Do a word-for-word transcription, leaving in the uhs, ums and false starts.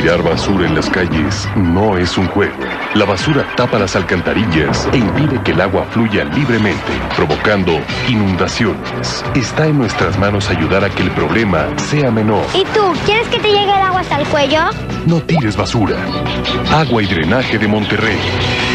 Tirar basura en las calles no es un juego. La basura tapa las alcantarillas e impide que el agua fluya libremente, provocando inundaciones. Está en nuestras manos ayudar a que el problema sea menor. ¿Y tú, quieres que te llegue el agua hasta el cuello? No tires basura. Agua y Drenaje de Monterrey.